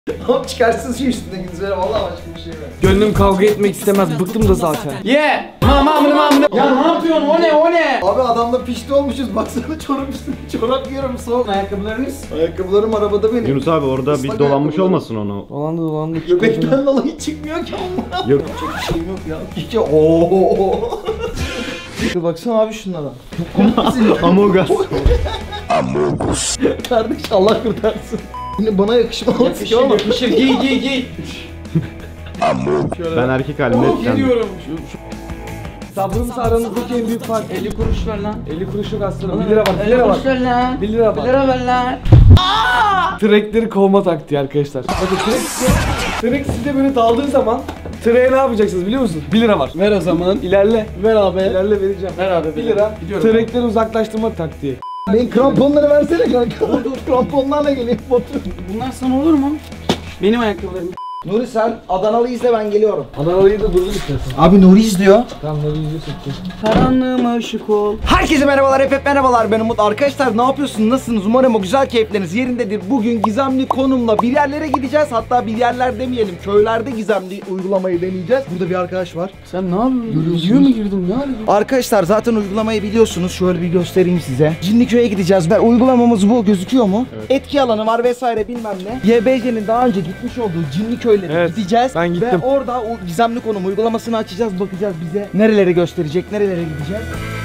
Oğlum çıkarsın şu üstüne güzel valla başka bir şey ver. Gönlüm kavga etmek istemez, bıktım da zaten. Ye! Mama. Ya ne yapıyorsun? O ne? Abi adamla pişti olmuşuz baksana çorap üstüne çorap giyiyorum soğuk. Ayakkabılarınız? Ayakkabılarım arabada benim. Yunus abi orada Islak bir dolanmış ayakkabılarım. olmasın onu. Dolandı. Göbekten dolayı çıkmıyor ki onlar. Yok. Çok bir şeyim yok ya. İki ooo. Baksana abi şunlara. Among Us. Kardeş Allah kurtarsın. Yine bana yakışmaz ama. Yakışır. Giy. Ben erkek halimle etkilendim. Geliyorum. Sabrımsa aranızdaki en büyük fark. 50 kuruş ver lan. 50 kuruş yok aslında. 1 lira bak, 1 lira bak. ver lan. 1 lira bak. 1 lira ver lan. Trackleri kovma taktiği arkadaşlar. Bakın track size böyle daldığı zaman track'e ne yapacaksınız biliyor musunuz? 1 lira var. Ver o zaman. İlerle. Ver abi. İlerle vereceğim. Ver abi. 1 lira. Gidiyorum. Trackleri uzaklaştırma taktiği. Ben kramponları versene kanka. Kramponlarla geleyim otur. Bunlar sana olur mu? Benim ayakkabılarım. Nuri sen Adanalı izle ben geliyorum. Adanalı'yı da durdur istersen. Abi Nuri izliyor. Tamam ne izliyorsun ki? Karanlığıma ışık ol. Herkese merhabalar, hep merhabalar, ben Umut. Arkadaşlar ne yapıyorsunuz, nasılsınız? Umarım o güzel keyifleriniz yerindedir. Bugün gizemli konumla bir yerlere gideceğiz. Hatta bir yerler demeyelim, köylerde gizemli uygulamayı deneyeceğiz. Burada bir arkadaş var. Sen ne yapıyorsun? Video mu girdin? Ne yapıyorsun? Arkadaşlar zaten uygulamayı biliyorsunuz. Şöyle bir göstereyim size. Cinliköy'e gideceğiz. Uygulamamız bu, gözüküyor mu? Evet. Etki alanı var vesaire bilmem ne. YBC'nin daha önce gitmiş olduğu Cinliköylere Evet, gideceğiz. ben gittim. Ve orada o gizemli konum uygulamasını açacağız, bakacağız bize nerelere gösterecek, nerelere gideceğiz.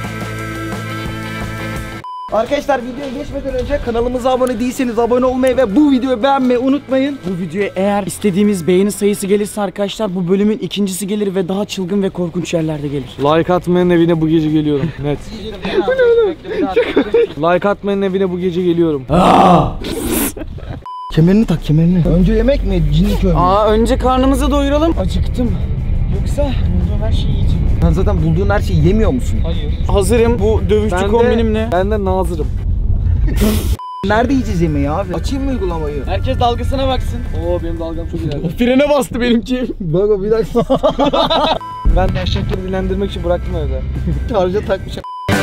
Arkadaşlar videoya geçmeden önce kanalımıza abone değilseniz abone olmayı ve bu videoyu beğenmeyi unutmayın. Bu videoya eğer istediğimiz beğeni sayısı gelirse arkadaşlar bu bölümün ikincisi gelir ve daha çılgın ve korkunç yerlerde gelir. Like atmayanın evine bu gece geliyorum. Net. Like atmayanın evine bu gece geliyorum. Kemerini tak, kemerini. Önce yemek mi, Cinliköy mü? Önce karnımızı doyuralım. Acıktım. Yoksa bulduğum her şeyi yiyeceğim. Sen zaten bulduğun her şeyi yemiyor musun? Hayır. Hazırım bu dövüşçü kombinimle. Ben de nazırım. Nerede yiyeceğiz yemeği abi? Açayım mı uygulamayı? Herkes dalgasına baksın. Oo benim dalgam çok ileride. Frene bastı benimki. Bak bir dakika. Ben eşekleri dinlendirmek için bıraktım evde. Şarja takmışım.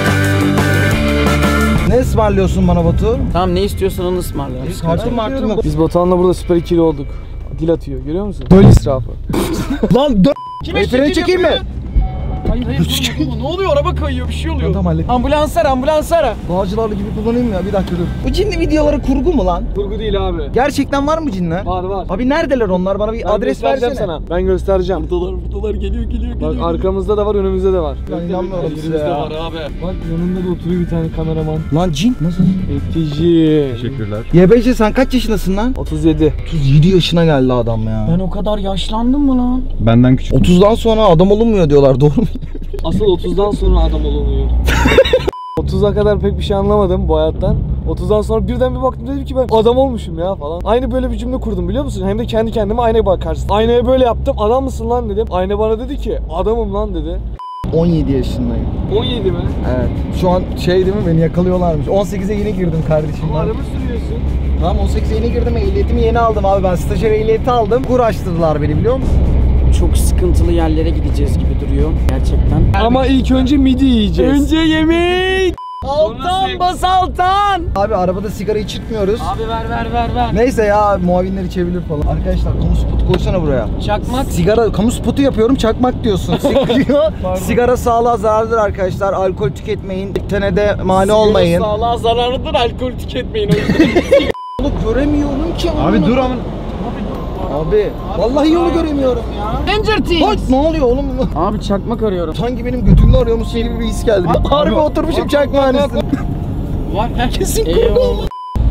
Ne ısmarlıyorsun bana Batu? Tamam ne istiyorsan onu ısmarla. Kartım martım yok. Biz Batuhan'la burada süper ikili olduk. Dil atıyor görüyor musun? Döl israfı. Lan freni çekeyim mi? Hayır durma. Ne oluyor? Araba kayıyor, bir şey oluyor. Tamam hallettim. Ambulans ara. Bağcılarlı gibi kullanayım mı ya? Bir dakika dur. Bu cinli videoları kurgu mu lan? Kurgu değil abi. Gerçekten var mı cinler? Var. Abi neredeler onlar? Bana bir Ben adres göstereceğim versene. sana. Ben göstereceğim. Buradalar geliyor. Bak arkamızda da var, önümüzde de var. Ben inanmıyorum size ya. abi. Bak yanında da oturuyor bir tane kameraman. Lan cin nasıl? Etici. Teşekkürler. YBC sen kaç yaşındasın lan? 37. 37 yaşına geldi adam ya. Ben o kadar yaşlandım mı lan? Benden küçük. 30'dan sonra adam olunmuyor diyorlar, doğru mu? Asıl 30'dan sonra adam olunuyor. 30'a kadar pek bir şey anlamadım bu hayattan. 30'dan sonra birden bir baktım, dedim ki ben adam olmuşum ya falan. Aynı böyle bir cümle kurdum biliyor musun? Hem de kendi kendime aynaya bakarsın. Aynaya böyle yaptım, adam mısın lan dedim. Ayna bana dedi ki adamım lan dedi. 17 yaşındayım. 17 mi? Evet. Şu an şey değil mi, beni yakalıyorlarmış. 18'e yeni girdim kardeşim. Ama araba sürüyorsun. Tamam 18'e yeni girdim, ehliyetimi yeni aldım abi, ben stajyer ehliyeti aldım. Uğraştırdılar beni biliyor musun? Çok sıkıntılı yerlere gideceğiz gibi duruyor gerçekten. Ama ilk önce midi yiyeceğiz. Önce yemek. Altan bas altan. Abi arabada sigara içirtmiyoruz. Abi ver. Neyse ya, muavinler içebilir falan. Arkadaşlar kamu spotu koysana buraya. Çakmak. Sigara, kamu spotu yapıyorum, çakmak diyorsun. Sigara sağlığa zararlıdır arkadaşlar. Alkol tüketmeyin. Tenede mani olmayın. Sağlığa zararlıdır, alkol tüketmeyin. Yolu göremiyorum ki. Abi dur ama. Abi vallahi yolu göremiyorum ya. Ranger Bak Things. ne oluyor oğlum? Abi çakmak arıyorum. Sanki benim götümü arıyormuş gibi bir his geldi. Harbi oturmuşum çakmağın üstüne. Var Kesin Eyvallah. kurgu.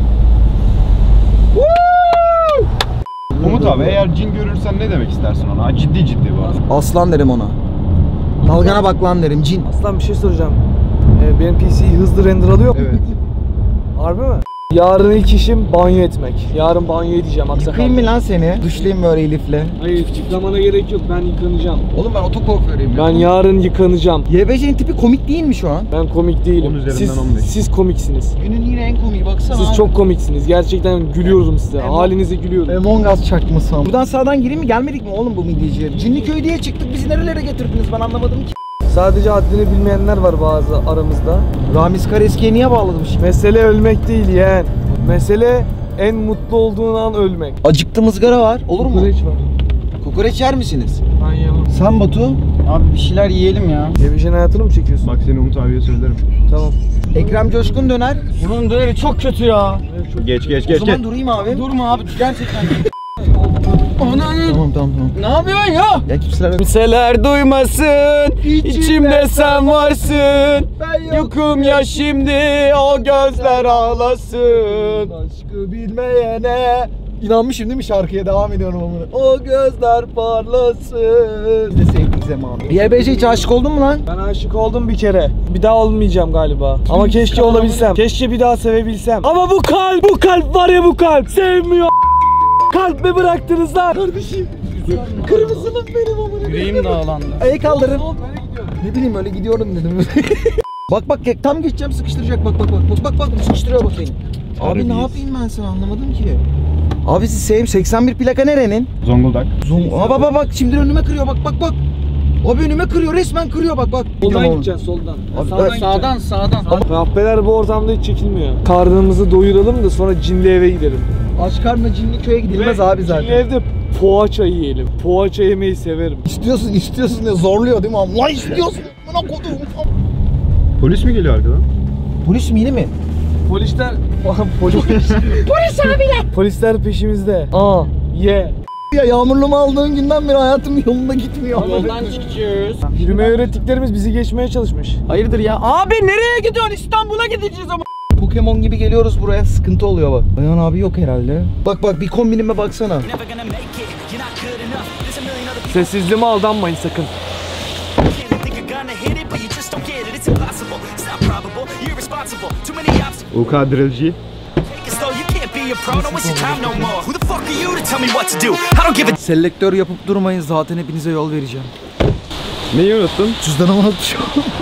Umut abi eğer cin görürsen ne demek istersin ona? Ciddi bu arada. Aslan derim ona. Dalgana bak lan derim, cin. Aslan bir şey soracağım. Benim PC hızlı render alıyor mu? Evet. Harbi mi? Yarın ilk işim banyo etmek. Yarın banyo edeceğim aksakal. Yıkayayım mı lan seni? Duşlayayım böyle Elif'le. Hayır, yıkamana gerek yok. Ben yıkanacağım. Oğlum ben otokuaförüyüm. Ben yarın yıkanacağım. YBC'nin tipi komik değil mi şu an? Ben komik değilim. 10 üzerinden 15. Siz komiksiniz. Günün yine en komiği baksana. Siz çok komiksiniz. Gerçekten gülüyorum size. Halinize gülüyorum. Among Us çakması ama. Buradan sağdan gireyim mi? Gelmedik mi oğlum bu midyeciye? Cinliköy diye çıktık, bizi nerelere getirdiniz ben anlamadım ki. Sadece haddini bilmeyenler var bazı aramızda. Ramiz Kareski'ye niye bağladım şimdi? Mesele ölmek değil yeğen. Mesele En mutlu olduğun an ölmek. Acıktım, ızgara var. Olur mu? Kokoreç var. Kokoreç yer misiniz? Ben yemem. Sen Batu? Abi bir şeyler yiyelim ya. Yemeyeceğin hayatını mı çekiyorsun? Bak seni Umut abiye söylerim. Tamam. Ekrem Coşkun döner. Bunun döneri çok kötü ya. Geç geç O geç. zaman durayım abi. Durma abi gerçekten. Tamam. Ne yapıyorsun ya? Ya kimseler Kimseler duymasın, içimde sen varsın. Yokum ya şimdi, o gözler ağlasın. aşkı bilmeyene. İnanmışım değil mi şarkıya, devam ediyorum onu. O gözler parlasın. Biz de sevdik zamanı. YBC hiç aşık oldun mu lan? Ben aşık oldum bir kere. Bir daha olmayacağım galiba. Ama keşke olabilsem. Keşke bir daha sevebilsem. Ama bu kalp var ya, bu kalp sevmiyor. Kalp mi bıraktınız lan? Kardeşim. Kırmızılım benim amına. Yüreğim dağlandı. Ayı kaldırın. Ne bileyim öyle gidiyorum dedim. bak tam geçeceğim, sıkıştıracak, bak sıkıştırıyor bak beni. Abi ne yapayım ben sana, anlamadım ki. Abi siz 81 plaka nerenin? Zonguldak. Bak şimdi önüme kırıyor, bak. Abi önüme kırıyor, resmen kırıyor, bak. Soldan gideceğiz, soldan. Sağdan. Kahpeler bu ortamda hiç çekilmiyor. Karnımızı doyuralım da sonra cinli eve gidelim. Aç karnına cinli köye gidilmez Ve abi zaten. Cinli evde poğaça yiyelim. Poğaça yemeyi severim. İstiyorsun diye zorluyor değil mi abi? Lan istiyorsun. Bana kodum. Polis mi geliyor arkadan? Polis mi, yine mi? Polisler... Polis abiler! Polisler peşimizde. Ya yağmurluğumu aldığın günden beri hayatım yolunda gitmiyor. Yoldan çıkacağız. Yürümeyi öğrettiklerimiz bizi geçmeye çalışmış. Hayırdır ya? Abi nereye gidiyorsun? İstanbul'a gideceğiz ama. Pokemon gibi geliyoruz buraya, sıkıntı oluyor bak. Ayhan abi yok herhalde. Bak bir kombinime baksana. Sessizliğime aldanmayın sakın. UK Drilci. Selektör yapıp durmayın, zaten hepinize yol vereceğim. Neyi unuttun? Cüzdanımı unutmuşum.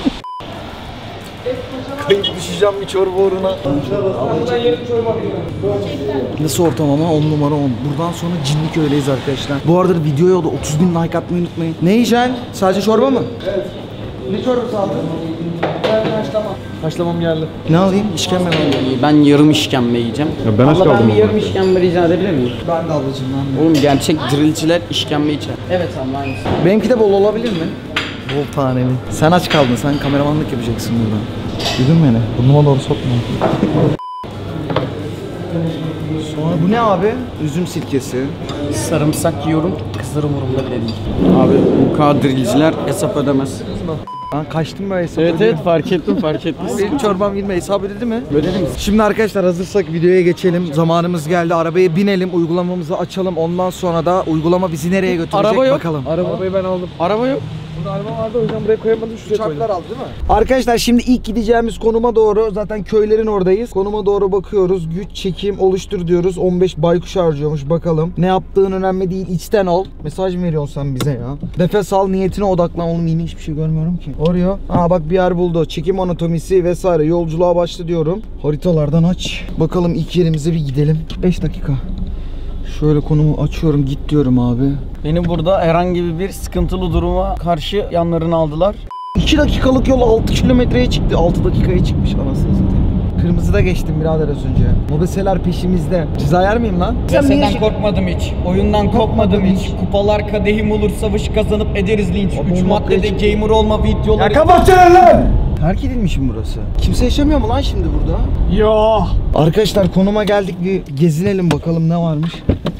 Kayıp düşeceğim bir çorba uğruna. Nasıl ortam ama, 10 numara 10. Buradan sonra Cinliköy'deyiz arkadaşlar. Bu arada videoya da 30.000 like atmayı unutmayın. Ne yiyeceksin? Sadece çorba mı? Evet. Ne çorbası aldın? Haşlamam geldi. Ne alayım? İşkembe mi alayım? Ben yarım işkembe yiyeceğim. Ya ben aç Abla, kaldım ben bir ama. yarım işkembe rica edebilir miyim? Ben de ablacığım lan. Oğlum gerçek drillciler işkembe içer. Evet abla aynısı. Benimki de bol olabilir mi? Bol taneli. Sen aç kaldın. Sen kameramanlık yapacaksın burada. Duydun beni. Burnuma doğru sokma. Sonra bu ne abi? Üzüm sirkesi. Sarımsak yiyorum, kızlarım umurumda bile değil. Abi bu kadrilciler hesap ödemez. Ben kaçtım böyle hesap Evet ödeyeyim. fark ettim. Benim çorbam 20 hesap ödedi mi? Ödedim. Şimdi arkadaşlar hazırsak videoya geçelim. Zamanımız geldi. Arabaya binelim, uygulamamızı açalım. Ondan sonra da uygulama bizi nereye götürecek Araba yok. bakalım. Arabayı ben aldım. Araba yok. Burada araba vardı, o yüzden buraya koyamadım, şuraya koydum. aldı değil mi? Arkadaşlar şimdi ilk gideceğimiz konuma doğru, zaten köylerin oradayız. Konuma doğru bakıyoruz. Güç çekim oluştur diyoruz. 15 baykuş harcıyormuş, bakalım. Ne yaptığın önemli değil, içten ol. Mesaj mı veriyorsun sen bize ya? Nefes al, niyetine odaklan. Oğlum yine hiçbir şey görmüyorum ki. Oraya. Bak bir yer buldu. Çekim anatomisi vesaire. Yolculuğa başla diyorum. Haritalardan aç. Bakalım ilk yerimize bir gidelim. 5 dakika. Şöyle konumu açıyorum, git diyorum abi. Beni burada herhangi bir sıkıntılı duruma karşı yanlarına aldılar. 2 dakikalık yol 6 kilometreye çıktı. 6 dakikaya çıkmış anasını satayım. Kırmızıda geçtim birader az önce. Mobeseler peşimizde. Ceza yer miyim lan? Senden korkmadım hiç. Oyundan kopmadım hiç. Kupalar kadehim olur, savaşı kazanıp ederiz linç. 3 maddede gamer olma videoları. Kapatsana lan! Terk edilmişim burası. Kimse yaşamıyor mu lan şimdi burada? Yo. Arkadaşlar konuma geldik, bir gezinelim bakalım ne varmış.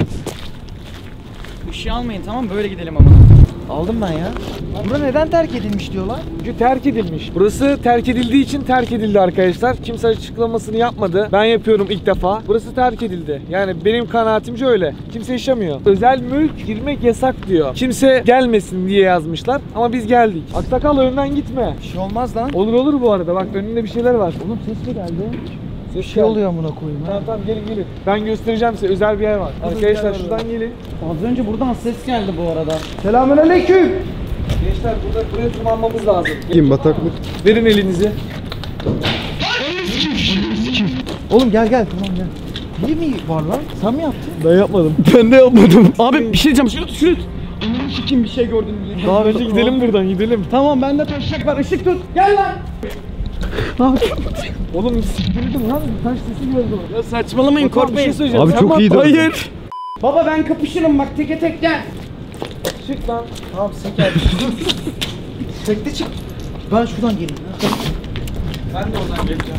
Bir şey almayın tamam, böyle gidelim ama. Aldım ben ya. Bura neden terk edilmiş diyorlar? Çünkü terk edilmiş. Burası terk edildiği için terk edildi arkadaşlar. Kimse açıklamasını yapmadı. Ben yapıyorum ilk defa. Burası terk edildi. Yani benim kanaatimce öyle. Kimse yaşamıyor. Özel mülk girmek yasak diyor. Kimse gelmesin diye yazmışlar. Ama biz geldik. Aksakal önden gitme. Bir şey olmaz lan. Olur bu arada. Bak önünde bir şeyler var. Oğlum ses mi geldi? Bir şey oluyor amına koyayım ha. Tamam gelin. Ben göstereceğim size. Özel bir yer var. Arkadaşlar şuradan gelin. Az önce buradan ses geldi bu arada. Selamünaleyküm. Gençler buraya tırmanmamız lazım. Kim bataklık? Verin elinizi. Oğlum gel tamam gel. Biri mi var lan? Sen mi yaptın? Ben yapmadım. Ben de yapmadım. Abi bir şey diyeceğim. Şunu tut. Ananı sikeyim, bir şey gördüm. Daha önce gidelim buradan gidelim. Tamam bende taşacak var. Işık tut. Gel lan. Oğlum siktirdim lan. Taş sesi geldi. Ya saçmalamayın, Bir şey korkmayın. söyleyeceğim. Abi Sen çok bak- iyiydi. Hayır. Baba ben kapışırım bak, teke tek gel. Çık lan. Tamam sen gel. Tekte çık. Ben şuradan geleyim. Ben de oradan geleceğim.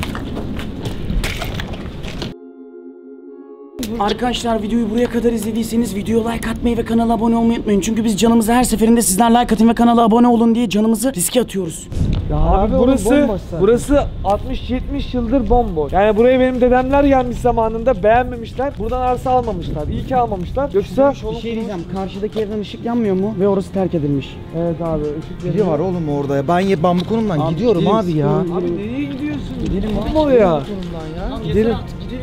Arkadaşlar videoyu buraya kadar izlediyseniz videoya like atmayı ve kanala abone olmayı unutmayın. Çünkü biz canımızı her seferinde sizler like atın ve kanala abone olun diye canımızı riske atıyoruz. Ya abi burası bomboş zaten. burası 60-70 yıldır bomboş. Yani buraya benim dedemler gelmiş zamanında, beğenmemişler. Buradan arsa almamışlar. İyi ki almamışlar. Yoksa Bir şey diyeceğim, karşıdaki evden ışık yanmıyor mu? Ve orası terk edilmiş. evet abi ışık Biri var oğlum orada ya. Ben bu konumdan Abi gidiyorum gidiyoruz. abi ya. Abi nereye gidiyorsun? Gidelim Gitme oraya. Konumdan ya. Gidelim.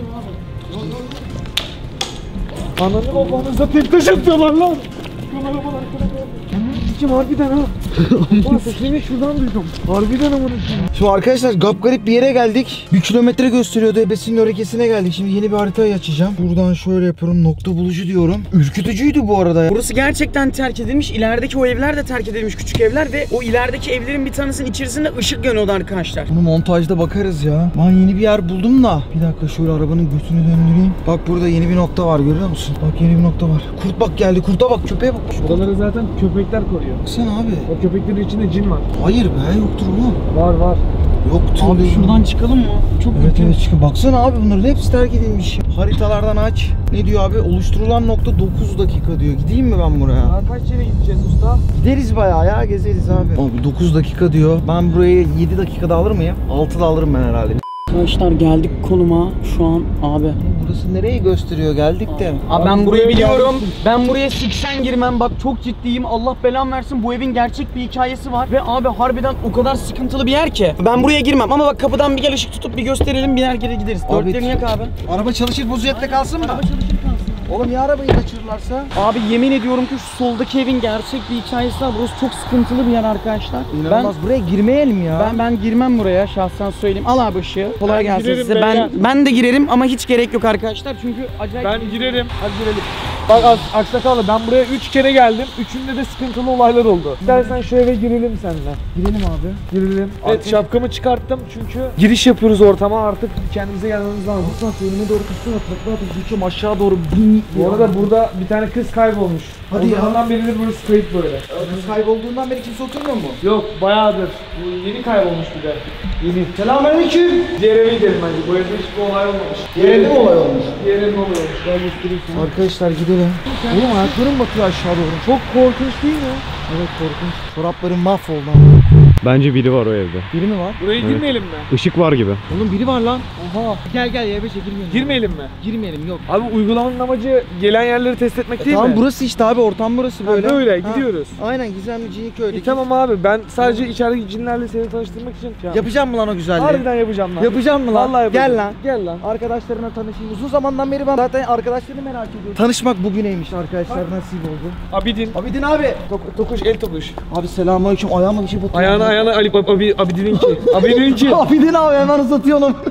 Ananı babanıza tek taş atıyorlar lan. Şu arabalar arkada. Kim harbiden ha? Ulan sesini şuradan duydum. Harbiden amına. Şimdi arkadaşlar garip bir yere geldik. 1 kilometre gösteriyordu. Ebesinin örekesine geldik. Şimdi yeni bir haritayı açacağım. Buradan şöyle yapıyorum. Nokta bulucu diyorum. Ürkütücüydü bu arada ya. Burası gerçekten terk edilmiş. İlerideki o evler de terk edilmiş, küçük evler ve o ilerideki evlerin bir tanesinin içerisinde ışık yanıyordu arkadaşlar. Bunu montajda bakarız ya. Ben yeni bir yer buldum da. Bir dakika şöyle arabanın götünü döndüreyim. Bak burada yeni bir nokta var, görüyor musun? Bak yeni bir nokta var. Kurt bak geldi. Kurta bak. Köpeğe bak. Buraları zaten köpekler koruyor. Baksana abi. O köpeklerin içinde cin var. Hayır be, yoktur oğlum. Var var. Yoktur. Abi be. şuradan çıkalım mı? Çok Evet kötü. evet çıkın. Baksana abi bunların hepsi terk edilmiş. Haritalardan aç. Ne diyor abi? Oluşturulan nokta 9 dakika diyor. Gideyim mi ben buraya? Daha kaç yere gideceğiz usta? Gideriz bayağı ya, gezeriz abi. Abi 9 dakika diyor. Ben burayı 7 dakikada alır mıyım? 6'da alırım ben herhalde. Arkadaşlar geldik konuma şu an abi. Burası nereyi gösteriyor? Geldik de. Abi ben Abi burayı buraya biliyorum. gelmişsin. Ben buraya siksen girmem, bak çok ciddiyim. Allah belamı versin, bu evin gerçek bir hikayesi var. Ve abi harbiden o kadar sıkıntılı bir yer ki. Ben buraya girmem ama bak kapıdan bir gel, ışık tutup bir gösterelim, biner geri gideriz. Abi, Dörtlerini yak abi. Araba çalışır bozuyette kalsın mı? Araba çalışır kalsın. Oğlum ya arabayı kaçırırlarsa? Abi yemin ediyorum ki şu soldaki evin gerçek bir hikayesi var. Burası çok sıkıntılı bir yer arkadaşlar. İnanılmaz. Buraya girmeyelim ya. Ben girmem buraya, şahsen söyleyeyim. Al abi ışığı. Kolay Ben gelsin girerim size. beyler. Ben de girerim ama hiç gerek yok arkadaşlar. Çünkü acayip. Ben girerim. Hadi girelim. Bak Aksakallı, ben buraya 3 kere geldim. Üçünde de sıkıntılı olaylar oldu. İstersen şu eve girelim seninle. Girelim abi. Girelim. Evet, şapkamı çıkarttım çünkü giriş yapıyoruz ortama, artık kendimize gelmemiz lazım. Bak önüme doğru kıstım, takla atıp geçiyorum aşağı doğru. Bu arada burada bir tane kız kaybolmuş. Hadi o ya. zamandan beridir burası kayıp böyle. Kız kaybolduğundan beri kimse oturmuyor mu? Yok, bayağıdır. Bu yeni kaybolmuş bir de. Yeni. Selamünaleyküm. Diğer eve gidelim bence. Bu evde hiçbir olay olmamış. Diğer evde mi olay olmuş? Diğer evde olay olmuş. Ben göstereyim sana. Arkadaşlar gidelim. Oğlum ayaklarım batıyor aşağı doğru. Çok korkunç değil mi? Evet korkunç. Çoraplarım mahvoldu. Bence biri var o evde. Biri mi var? Buraya Evet. girmeyelim mi? Işık var gibi. Oğlum biri var lan. Oha. Gel eve çekilmeyelim. Girmeyelim mi? Girmeyelim yok. Abi uygulamanın amacı gelen yerleri test etmek değil Tamam mi? burası işte abi, ortam burası Ha, böyle. böyle Ha, gidiyoruz. Aynen Gizemli Ciniköy'deki. Tamam abi, ben sadece içerideki cinlerle seni tanıştırmak için Yapacağım mı lan o güzelliği? harbiden yapacağım lan. Yapacağım mı lan? Vallahi yapacağım. Gel lan. Gel lan. Arkadaşlarına tanışayım. Uzun zamandan beri ben zaten arkadaşlarını merak ediyorum. Tanışmak bugüneymiş arkadaşlar, nasip oldu. Abidin. Abidin abi. Tokuş, el tokuş. Abi selamünaleyküm. Ayağıma bir şey batıyor. Ayağına Ali Abidin'inki. Abidin'inki. Abidin abi hemen uzatıyor onu.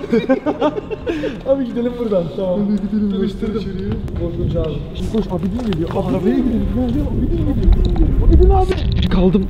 Abi gidelim buradan. Tamam. Gidelim. Tanıştırdım. Korkunç abi. Şimdi koş, Abidin geliyor. Arabaya gidelim. Gel Abidin geliyor. Abidin abi. Kaldım.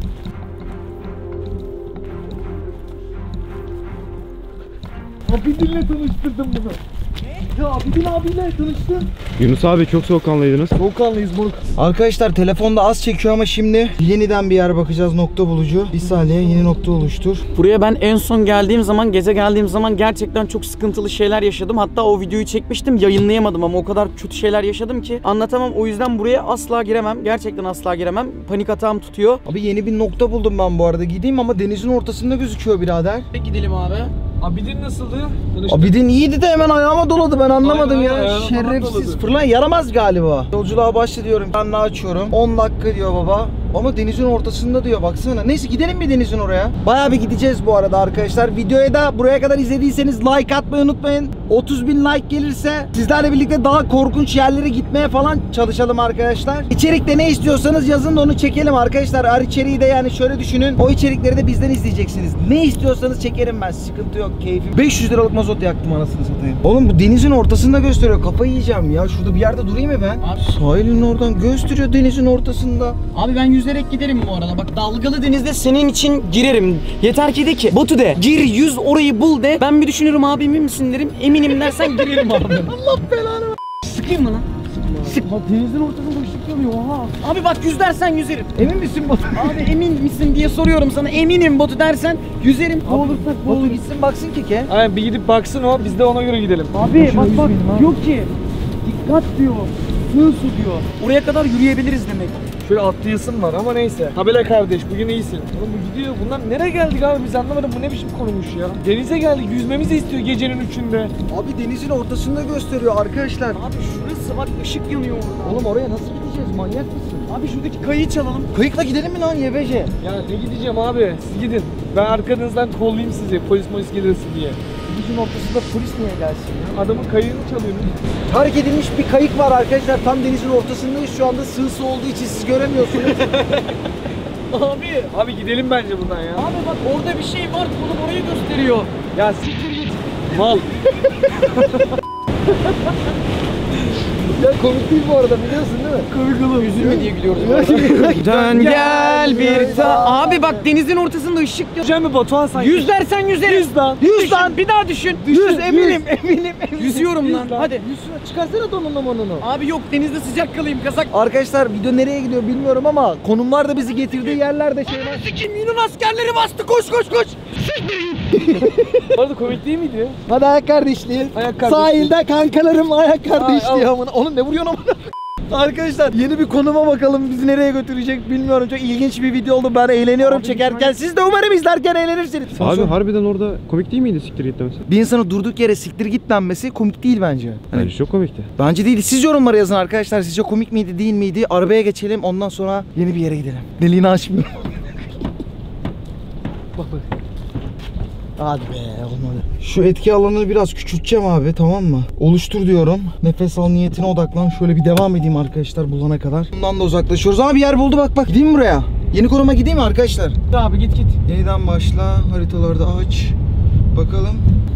Abidin'le tanıştırdım bunu. Ya Abidin abiyle tanıştım. Yunus abi çok soğukkanlıydınız. Soğukkanlıyız moruk. Arkadaşlar telefonda az çekiyor ama şimdi yeniden bir yer bakacağız, nokta bulucu. Bir saniye, yeni nokta oluştur. Buraya ben en son geldiğim zaman, gece geldiğim zaman gerçekten çok sıkıntılı şeyler yaşadım. Hatta o videoyu çekmiştim, yayınlayamadım ama o kadar kötü şeyler yaşadım ki anlatamam. O yüzden buraya asla giremem. Gerçekten asla giremem. Panik atağım tutuyor. Abi yeni bir nokta buldum ben bu arada. Gideyim ama denizin ortasında gözüküyor birader. Gidelim abi. Abidin nasıldı? Tanıştık. Abidin iyiydi de hemen ayağıma doladı, ben anlamadım Aynen, ya. ayağına falan Şerefsiz doladı. fırlan, yaramaz galiba. Yolculuğa başla diyorum, ben açıyorum. 10 dakika diyor baba. Ama denizin ortasında diyor, baksana. Neyse gidelim bir denizin oraya. Bayağı bir gideceğiz bu arada arkadaşlar. Videoya da buraya kadar izlediyseniz like atmayı unutmayın. 30.000 like gelirse sizlerle birlikte daha korkunç yerlere gitmeye falan çalışalım arkadaşlar. İçerikte ne istiyorsanız yazın da onu çekelim arkadaşlar. Her içeriği de yani şöyle düşünün. O içerikleri de bizden izleyeceksiniz. Ne istiyorsanız çekerim ben. Sıkıntı yok, keyfim. 500 liralık mazot yaktım anasını satayım. Oğlum bu denizin ortasında gösteriyor. Kafayı yiyeceğim ya. Şurada bir yerde durayım mı ben? Abi. Sahilin oradan gösteriyor, denizin ortasında. Abi ben yüzerek giderim bu arada. Bak dalgalı denizde senin için girerim. Yeter ki de ki Batu de gir yüz orayı bul de. Ben bir düşünürüm abi emin misin derim. Eminim dersen girerim abi. Allah belanı. Sıkayım mı lan? Sık. Bak denizin ortasında ışık yanıyor ha. Abi bak yüz dersen yüzerim. Emin misin Batu? Abi emin misin diye soruyorum sana. Eminim Batu dersen yüzerim. Boğulursak Batu gitsin baksın Keke. Aynen bir gidip baksın o, biz de ona göre gidelim. Abi bak diyor ki dikkat diyor. Sığ su diyor. Oraya kadar yürüyebiliriz demek. Şöyle atlayasın var ama neyse. Tabela kardeş bugün iyisin. Oğlum bu gidiyor. Bunlar nereye geldik abi biz anlamadım. Bu ne biçim konumuş ya. Denize geldik. Yüzmemizi istiyor gecenin 3'ünde. Abi denizin ortasında gösteriyor arkadaşlar. Abi şurası bak ışık yanıyor orada. Oğlum oraya nasıl gideceğiz, manyak mısın? Abi şuradaki kayığı çalalım. Kayıkla gidelim mi lan YBC? Ya ne gideceğim abi? Siz gidin. Ben arkanızdan kollayayım sizi. Polis gelirsin diye. Denizin ortasında polis niye gelsin ya? Adamın kayığını çalıyorsunuz. Terk edilmiş bir kayık var arkadaşlar. Tam denizin ortasındayız şu anda, sığ su olduğu için siz göremiyorsunuz. Abi Gidelim bence buradan ya. Abi bak orada bir şey var. Kolum orayı gösteriyor. Ya siktir git. Mal. Ya komik değil bu arada, biliyorsun değil mi? Komik oğlum. Üzülme diye gülüyoruz bu arada. Dön gel bir Abi bak denizin ortasında ışık yok. Yüzeceğim mi Batuhan sanki? Yüz dersen yüzerim. Yüz lan. Yüz lan. Bir daha düşün. Yüz, eminim. Yüzüyorum lan. Hadi. Yüzüne çıkarsana donunu monunu. Abi yok denizde sıcak kalayım kazak. Arkadaşlar video nereye gidiyor bilmiyorum ama konumlar da bizi getirdiği yerlerde şey var. Sikim Yunan askerleri bastı. Koş koş koş. Bu arada komik değil miydi? Hadi ayak kardeşliği. Ayak kardeşliği. Sahilde kankalarım ayak kardeşliği al. amına. Oğlum ne vuruyorsun amına? Arkadaşlar yeni bir konuma bakalım, bizi nereye götürecek bilmiyorum. Çok ilginç bir video oldu, ben eğleniyorum Abi, çekerken. Siz de umarım izlerken eğlenirsiniz. Abi harbiden orada komik değil miydi siktir git demesi? Bir insana durduk yere siktir git denmesi komik değil bence. Bence çok komikti. Bence değil. Siz yorumlara yazın arkadaşlar. Sizce komik miydi değil miydi? Arabaya geçelim, ondan sonra yeni bir yere gidelim. Deliğini açmıyorum. Bak. Hadi be, olmadı. Şu etki alanını biraz küçülteceğim abi, tamam mı? Oluştur diyorum. Nefes al niyetine odaklan. Şöyle bir devam edeyim arkadaşlar bulana kadar. Bundan da uzaklaşıyoruz. Ama bir yer buldu, bak bak. Gideyim mi buraya? Yeni konuma gideyim mi arkadaşlar? Abi git. Yeniden başla. Haritalarda aç. Bakalım.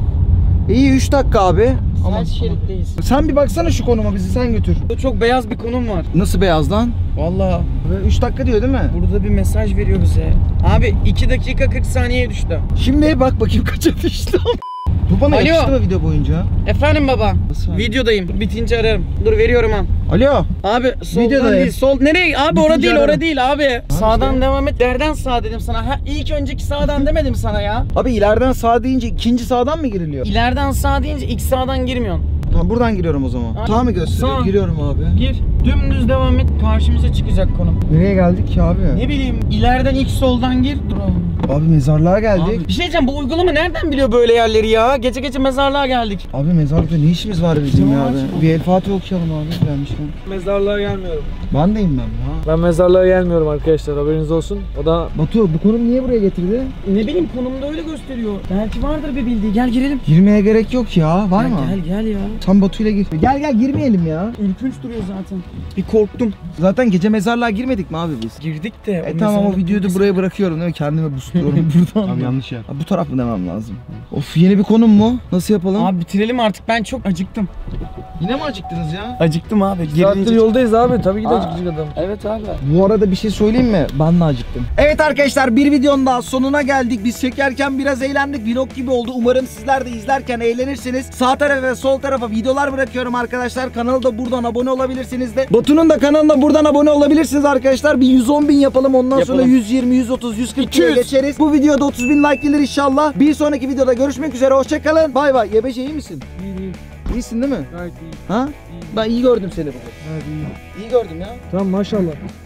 İyi 3 dakika abi. Sel şeritteyiz. Sen bir baksana şu konuma, bizi sen götür. Çok beyaz bir konum var. Nasıl beyaz lan? Vallahi 3 dakika diyor değil mi? burada bir mesaj veriyor bize. Abi 2 dakika 40 saniyeye düştü. Şimdi bak bakayım kaça düştü. Bu bana Alo. yakıştı mı video boyunca? Efendim baba. Nasıl? Videodayım. Bitince ararım. Dur veriyorum ha. Alo. Abi soldan Videodayım. değil. Sol nereye? Abi Bitince orada değil, ararım. orada değil abi. Sağdan işte. devam et. Nereden sağ dedim sana. Ha ilk önceki sağdan demedim sana ya. Abi ileriden sağ deyince ikinci sağdan mı giriliyor? İleriden sağ deyince ilk sağdan girmiyorsun. Tamam buradan giriyorum o zaman. Ha, Sağ mı gösteriyor? sağ. Giriyorum abi. Gir. Dümdüz devam et. Karşımıza çıkacak konum. Nereye geldik ki abi? Ne bileyim ileriden ilk soldan gir. Dur oğlum. Abi mezarlığa geldik. Abi, bir şey diyeceğim, bu uygulama nereden biliyor böyle yerleri ya? Gece gece mezarlığa geldik. Abi mezarlıkta ne işimiz var bizim ya Tamam, abi? aç. Bir El Fatiha okuyalım abi gelmişken. Mezarlığa gelmiyorum. Ben deyim ben ya. Ben mezarlığa gelmiyorum arkadaşlar, haberiniz olsun. O da Batu bu konum niye buraya getirdi? Ne bileyim konumda öyle gösteriyor. Belki vardır bir bildiği. Gel girelim. Girmeye gerek yok ya. Var mı? Gel ya. Sen Batu'yla gir. Gel girmeyelim ya. Ürkünç duruyor zaten. Bir korktum. Zaten gece mezarlığa girmedik mi abi biz? Girdik de. Tamam o videoyu da buraya bırakıyorum değil mi? Kendime boostluyorum buradan. Abi yanlış ya. Abi, bu taraf mı demem lazım? Of yeni bir konum mu? Nasıl yapalım? Abi bitirelim artık, ben çok acıktım. Yine mi acıktınız ya? Acıktım abi. saattir yoldayız abi, tabii ki de Aa. acıkacak adam. Evet abi. Bu arada bir şey söyleyeyim mi? Ben de acıktım. Evet arkadaşlar, bir videonun daha sonuna geldik. Biz çekerken biraz eğlendik. Vlog gibi oldu. Umarım sizler de izlerken eğlenirsiniz. Sağ tarafa ve sol tarafa videolar bırakıyorum arkadaşlar. Kanala da buradan abone olabilirsiniz de. Batu'nun da kanalına buradan abone olabilirsiniz arkadaşlar. Bir 110.000 yapalım. Ondan sonra Yapalım. 120, 130, 140 200. geçeriz. Bu videoda 30.000 like gelir inşallah. Bir sonraki videoda görüşmek üzere. Hoşçakalın. Bay bay. YBC iyi misin? İyi. İyisin değil mi? Gayet iyi. Ha? Ben iyi gördüm seni bugün. Gayet iyi. İyi gördüm ya. Tamam maşallah.